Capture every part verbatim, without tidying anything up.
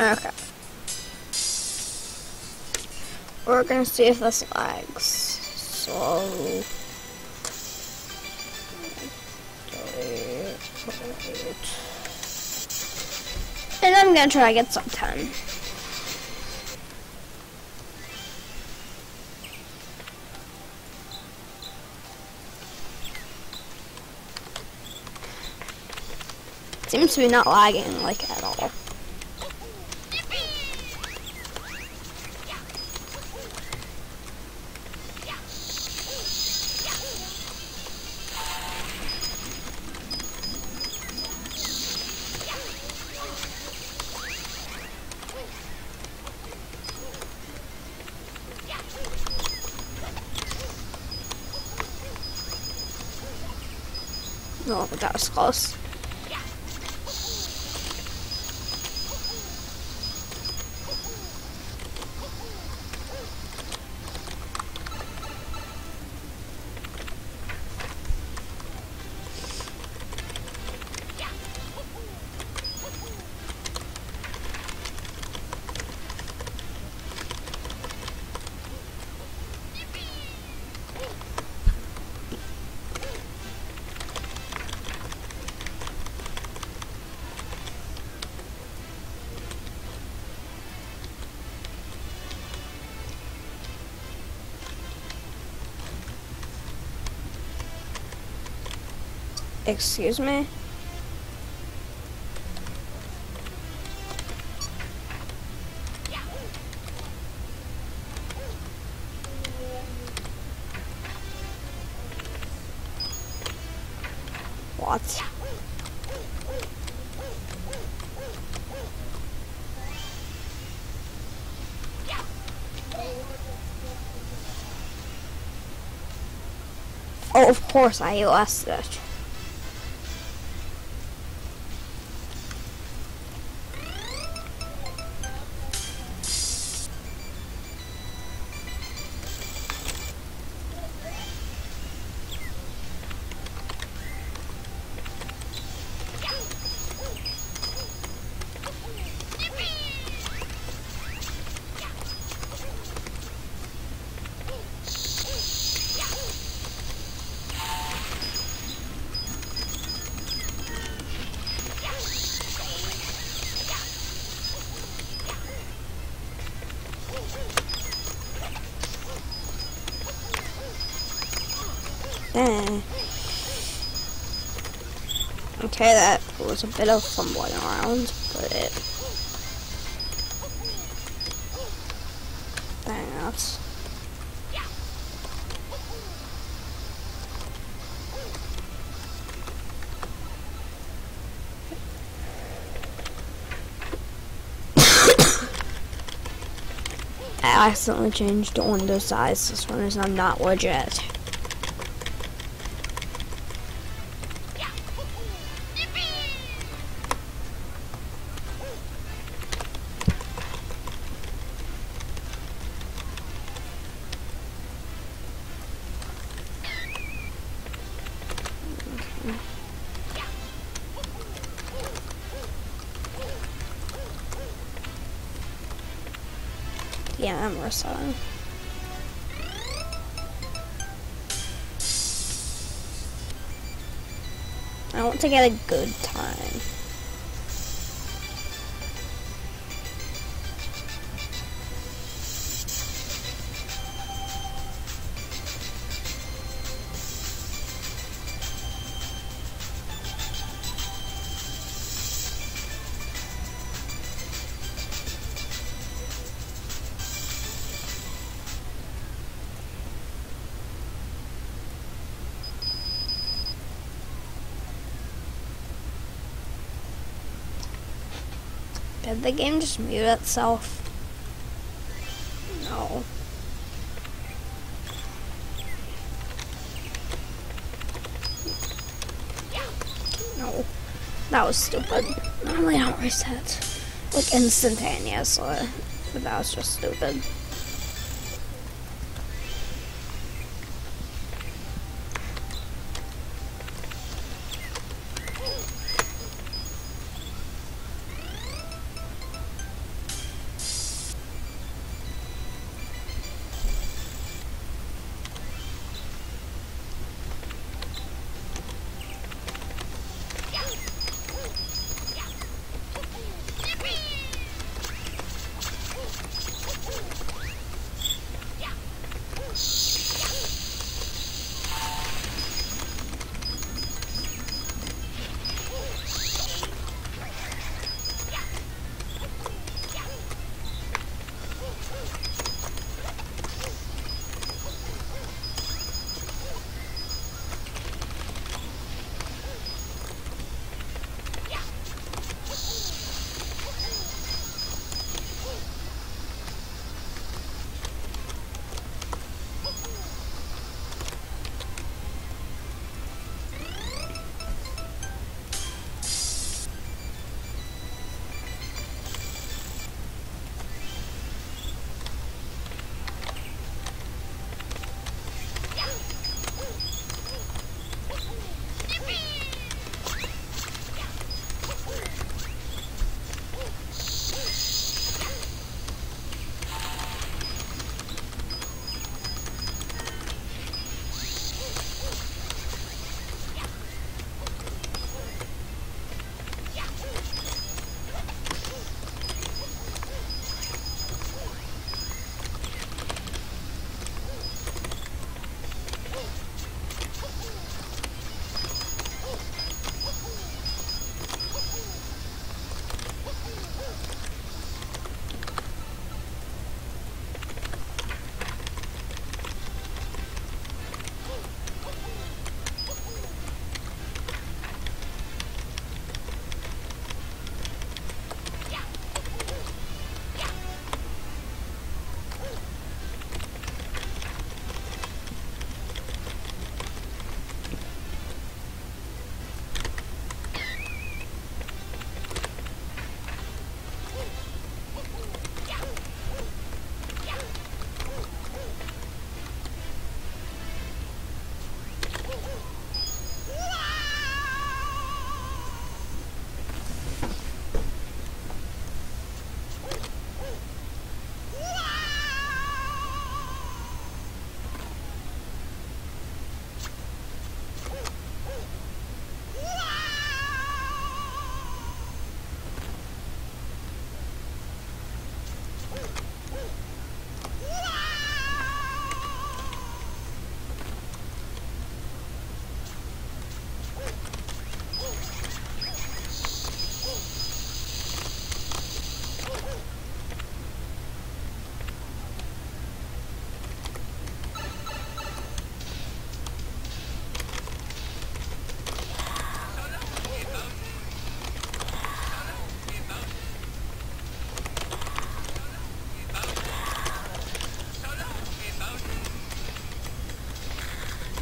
Okay. We're gonna see if this lags. So and I'm gonna try to get sub ten. Seems to be not lagging like at all. Oh, that was close. Excuse me? What? Oh, of course I lost it. Eh. Okay, that was a bit of fumbling around, but it... Dang, that's... I accidentally changed the window size. This one is not legit. Yeah, I'm resetting. I want to get a good time. Did the game just mute itself? No. No. That was stupid. Normally I don't reset like instantaneously, but that was just stupid.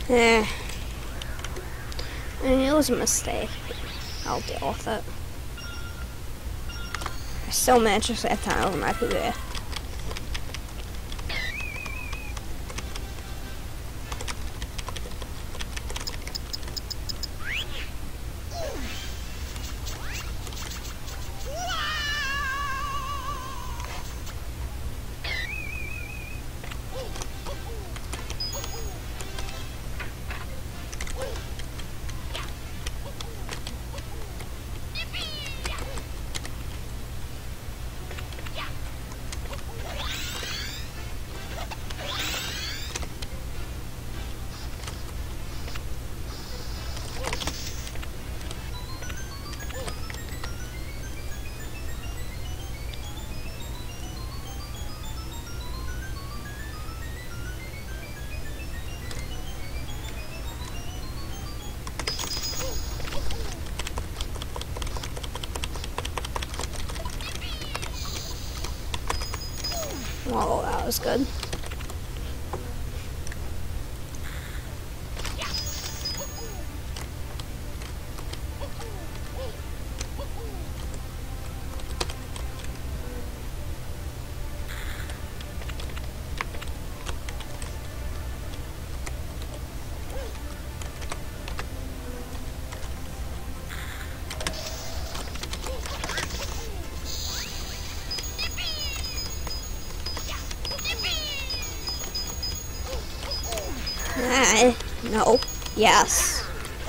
Eh. I mean, it was a mistake. I'll deal with it. I still managed to save time over my PBed. Oh, that was good. Ah, no. Yes.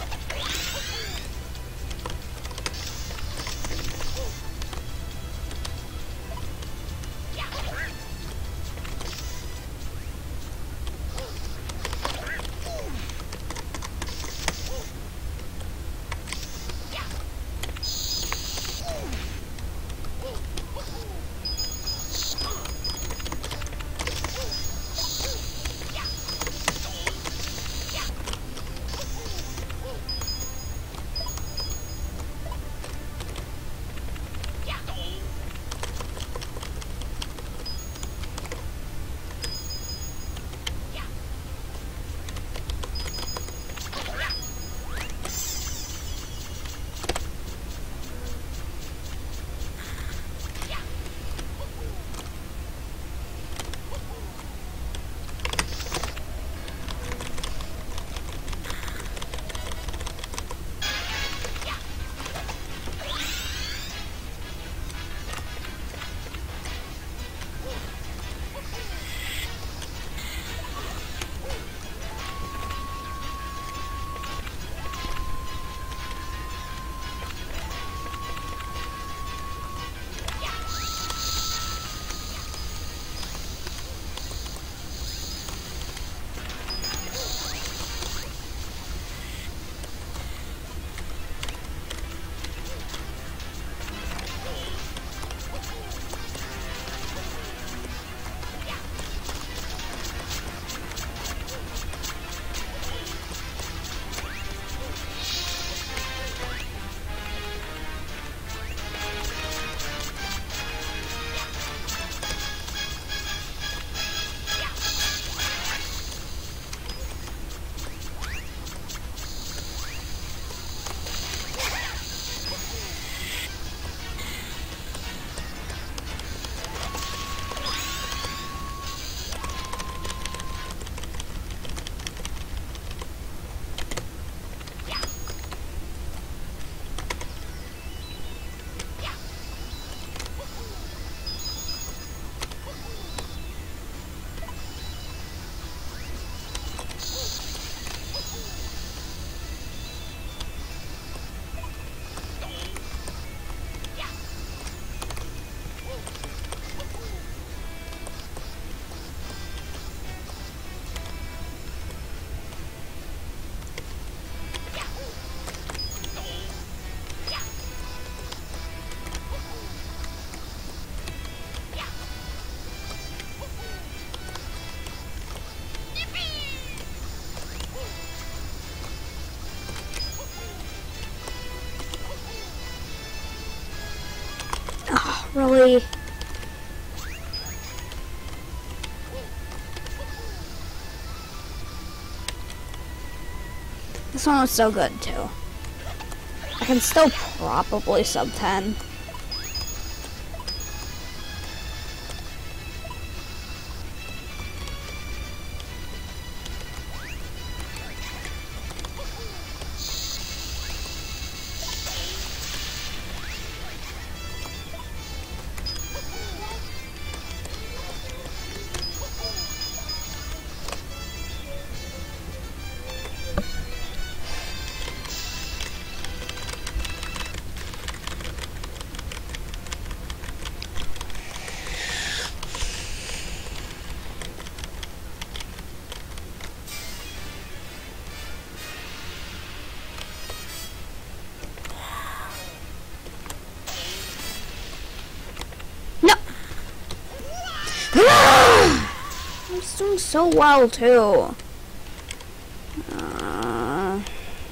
Really? This one was so good too. I can still probably sub ten. I'm just doing so well too. Uh,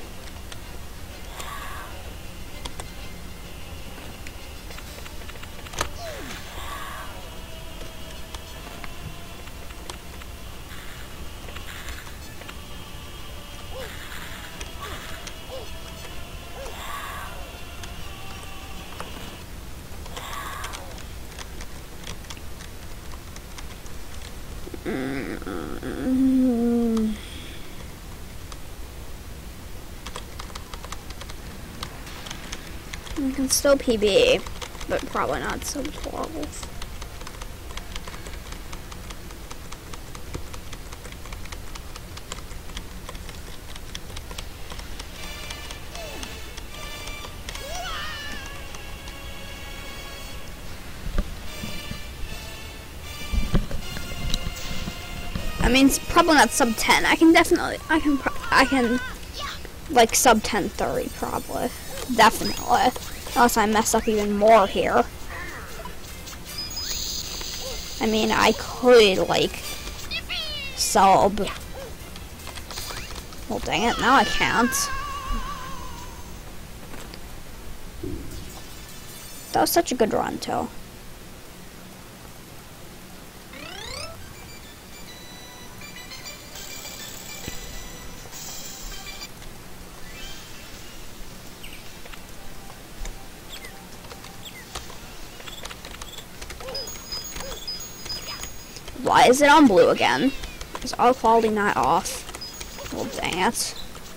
mm, I can still P B, but probably not sub twelve. I mean, it's probably not sub ten. I can definitely, I can, pro I can, like, sub ten thirty, probably. Definitely. Unless I mess up even more here. I mean, I could, like, sub. Well, dang it, now I can't. That was such a good run, too. Why is it on blue again? Is all quality not off? Well, dang it.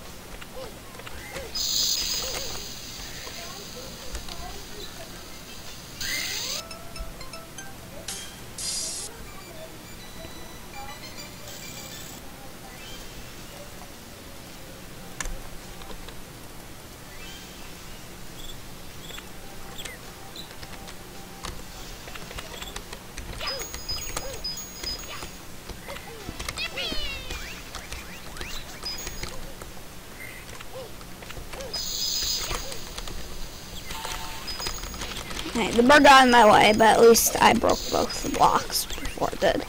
Okay, the bird got in my way, but at least I broke both the blocks before it did.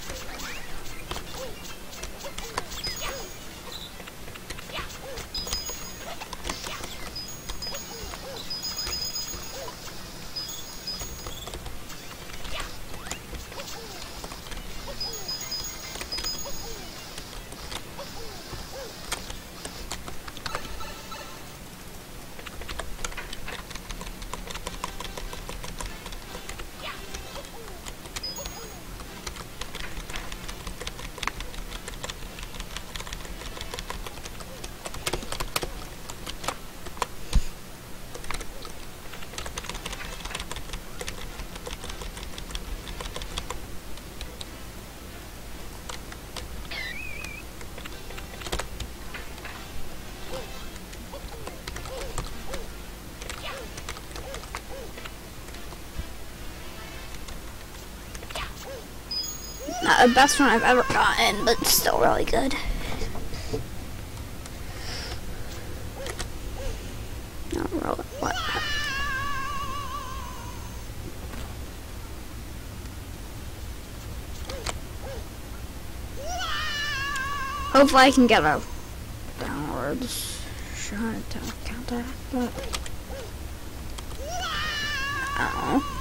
Not the best one I've ever gotten, but still really good. Not really. What? Hopefully I can get a downwards shot to counter, but I don't know.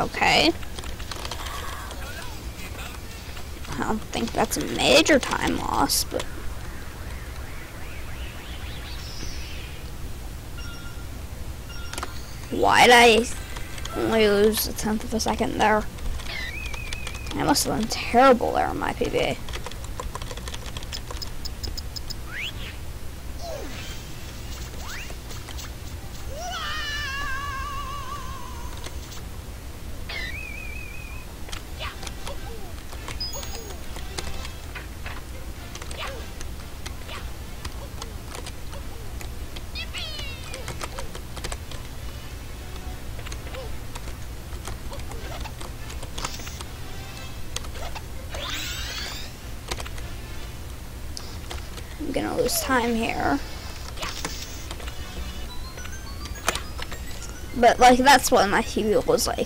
Okay. I don't think that's a major time loss, but... Why'd I only lose a tenth of a second there? I must have been terrible there on my P B. I'm gonna lose time here. But like that's what my T V was like.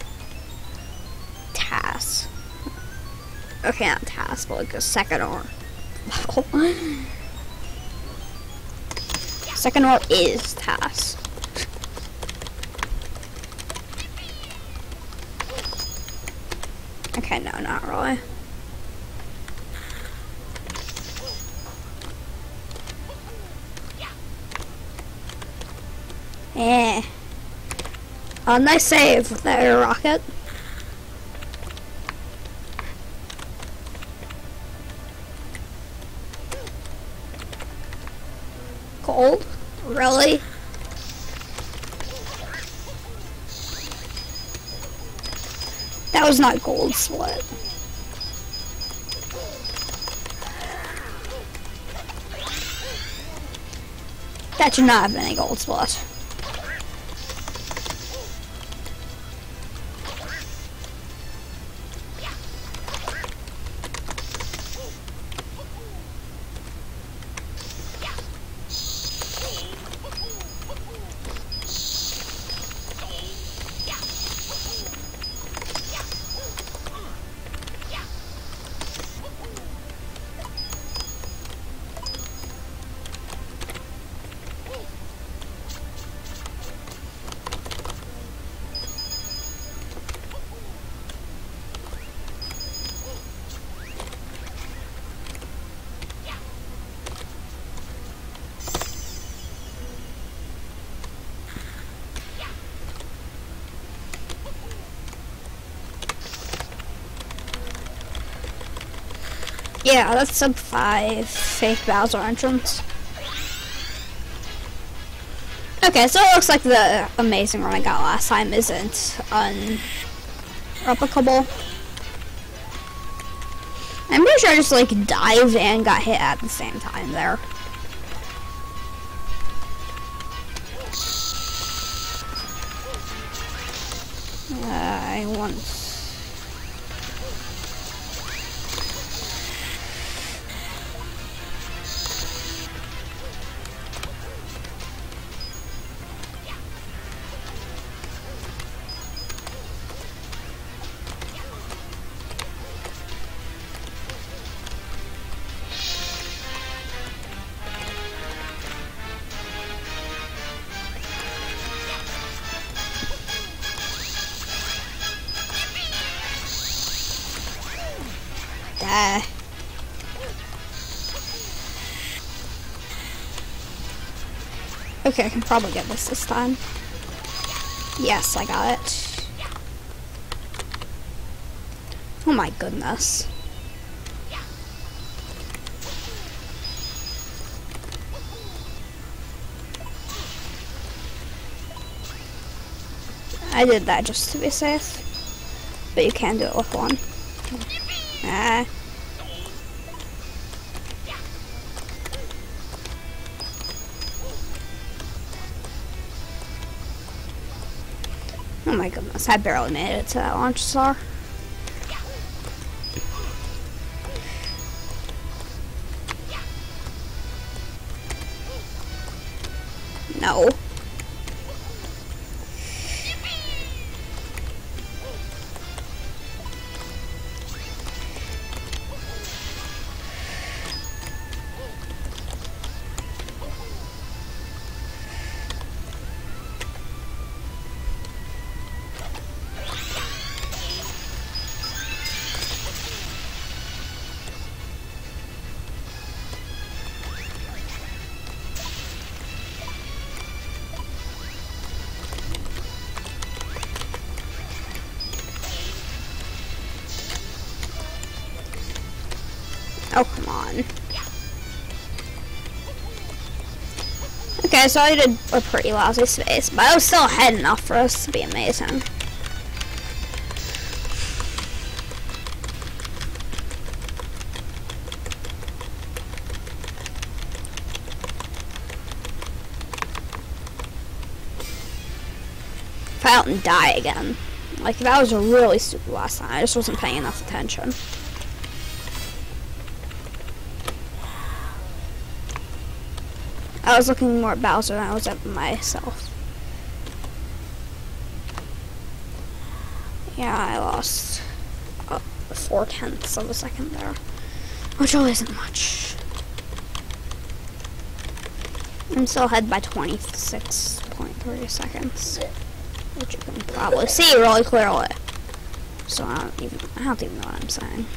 Task. Okay, not task, but like a second or second or is task. Okay, no, not really. Eh. Oh, nice save with that air rocket. Gold? Really? That was not gold split. That should not have been a gold split. Yeah, that's sub five fake Bowser entrance. Okay, so it looks like the amazing run I got last time isn't unreplicable. I'm pretty sure I just like dived and got hit at the same time there. Uh, I want. Uh, okay, I can probably get this this time. Yes, I got it. Oh my goodness. I did that just to be safe, but you can do it with one. Ah. Oh my goodness, I barely made it to that launch star. No. Oh, come on. Okay, so I did a pretty lousy space, but I was still ahead enough for us to be amazing. If I don't die again. Like, that was really stupid last time. I just wasn't paying enough attention. I was looking more at Bowser than I was at myself. Yeah, I lost uh, four tenths of a second there, which really isn't much. I'm still ahead by twenty-six point three seconds, which you can probably see really clearly. So I don't even I don't even know what I'm saying.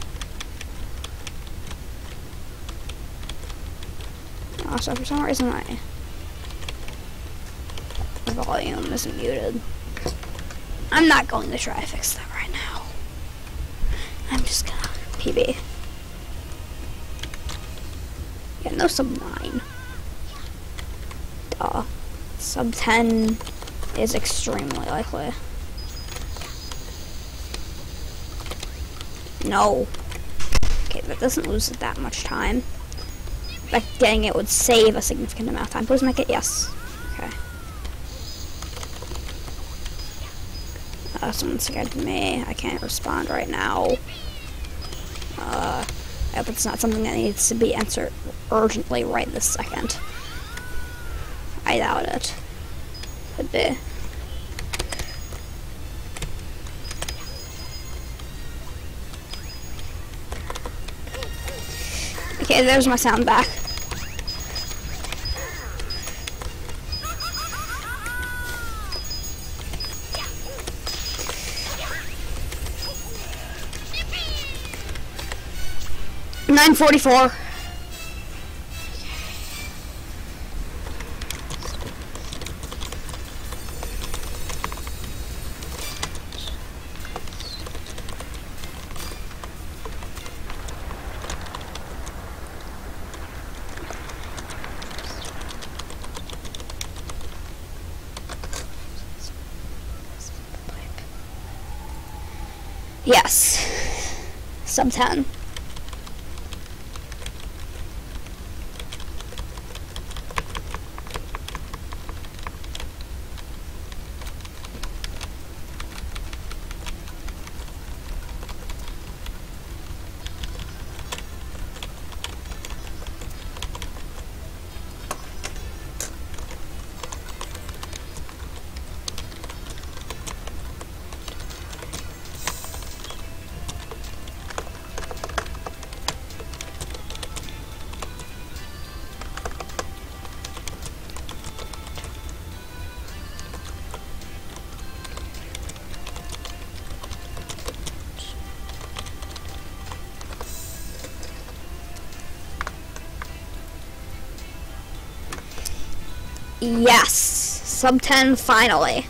Also, for some reason my volume isn't muted. I'm not going to try to fix that right now. I'm just gonna P B. Yeah, no sub nine. Duh. Sub ten is extremely likely. No. Okay, that doesn't lose it that much time. Like, getting it would save a significant amount of time. Please make it yes. Okay. Uh, someone scared me. I can't respond right now. Uh, I hope it's not something that needs to be answered urgently right this second. I doubt it. Could be. Okay, there's my sound back. nine forty-four. Yes. Sub ten. Yes, sub ten finally.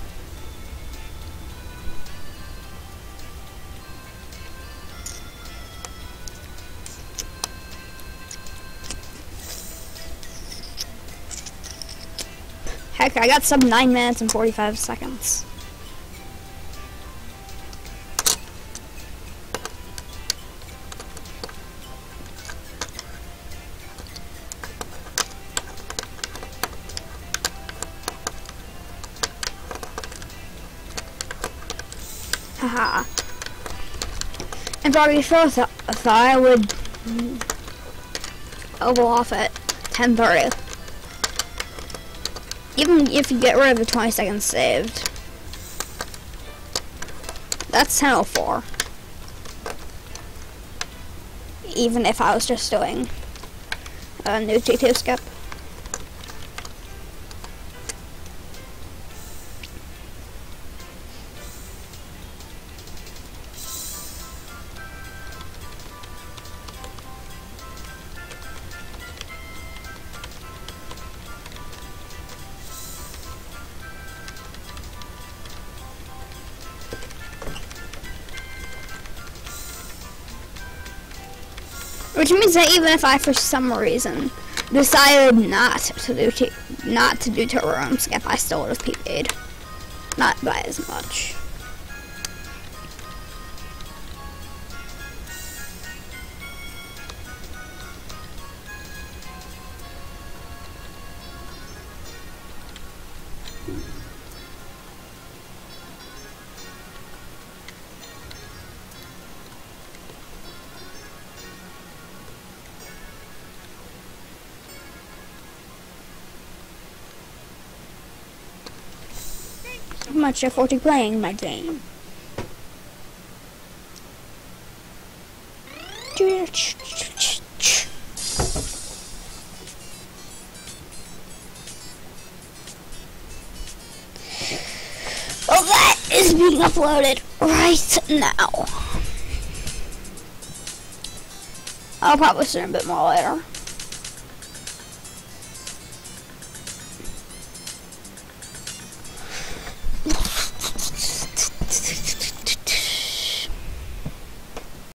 Heck, I got sub nine minutes and forty-five seconds. Haha. And probably before th I thought I would oval off at ten thirty. Even if you get rid of the twenty seconds saved. That's ten oh four. Even if I was just doing a new T two skip. Which means that even if I, for some reason, decided not to do t not to do turbo room skip, I still would have PBed. Not by as much. Much effort playing my game. Well, that is being uploaded right now. I'll probably stream a bit more later.